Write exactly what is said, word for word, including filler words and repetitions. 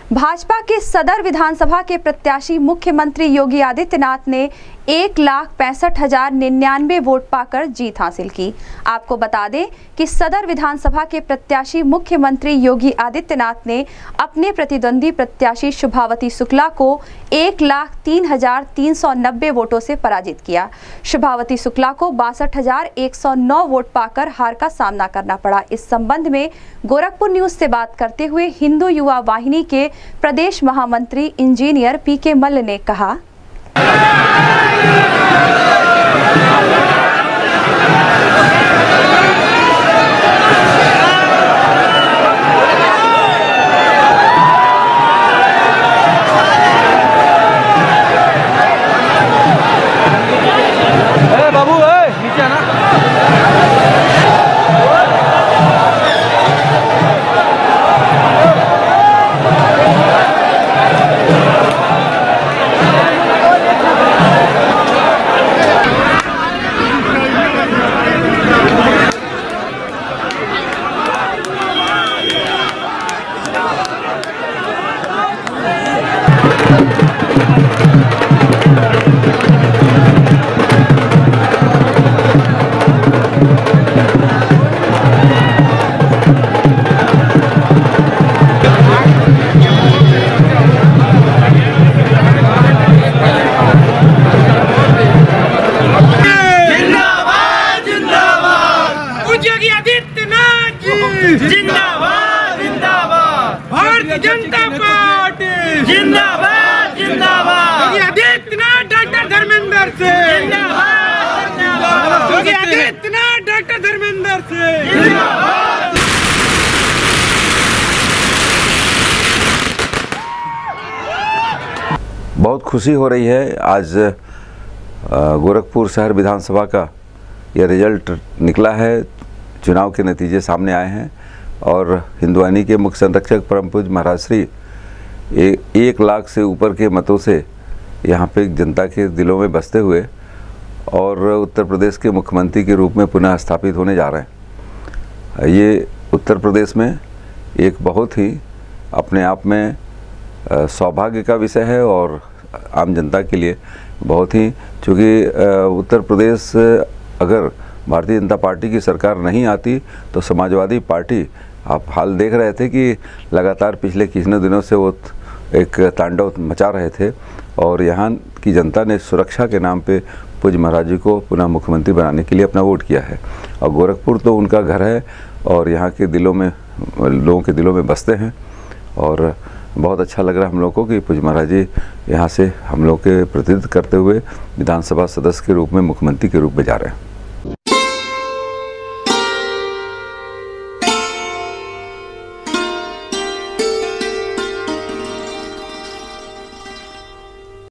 भाजपा के सदर विधानसभा के प्रत्याशी मुख्यमंत्री योगी आदित्यनाथ ने एक लाख पैंसठ हजार निन्यानवे वोट पाकर जीत हासिल की। आपको बता दें कि सदर विधानसभा के प्रत्याशी मुख्यमंत्री योगी आदित्यनाथ ने अपने प्रतिद्वंदी प्रत्याशी शुभावती शुक्ला को एक लाख तीन हजार तीन सौ नब्बे वोटों से पराजित किया। शुभावती शुक्ला को बासठ हजार एक सौ नौ वोट पाकर हार का सामना करना पड़ा। इस संबंध में गोरखपुर न्यूज से बात करते हुए हिंदू युवा वाहिनी के प्रदेश महामंत्री इंजीनियर पी के मल्ल ने कहा, बाबू नीचे आना। जिंदाबाद जिंदाबाद भारतीय जनता पार्टी जिंदाबाद जिंदाबाद योगी आदित्यनाथ डॉक्टर धर्मेंद्र से जिंदाबाद योगी आदित्यनाथ डॉक्टर धर्मेंद्र से जिंदाबाद। बहुत खुशी हो रही है। आज गोरखपुर शहर विधानसभा का यह रिजल्ट निकला है। चुनाव के नतीजे सामने आए हैं और हिंदुवानी के मुख्य संरक्षक परम पूज्य महाराज श्री ए, एक लाख से ऊपर के मतों से यहाँ पे जनता के दिलों में बसते हुए और उत्तर प्रदेश के मुख्यमंत्री के रूप में पुनः स्थापित होने जा रहे हैं। ये उत्तर प्रदेश में एक बहुत ही अपने आप में सौभाग्य का विषय है और आम जनता के लिए बहुत ही, चूँकि उत्तर प्रदेश अगर भारतीय जनता पार्टी की सरकार नहीं आती तो समाजवादी पार्टी, आप हाल देख रहे थे कि लगातार पिछले कितने दिनों से वो एक तांडव मचा रहे थे और यहाँ की जनता ने सुरक्षा के नाम पे पूज्य महाराज जी को पुनः मुख्यमंत्री बनाने के लिए अपना वोट किया है। और गोरखपुर तो उनका घर है और यहाँ के दिलों में, लोगों के दिलों में बसते हैं और बहुत अच्छा लग रहा है हम लोग को कि पूज्य महाराज जी यहाँ से हम लोग के प्रतिनिधित्व करते हुए विधानसभा सदस्य के रूप में मुख्यमंत्री के रूप में जा रहे हैं।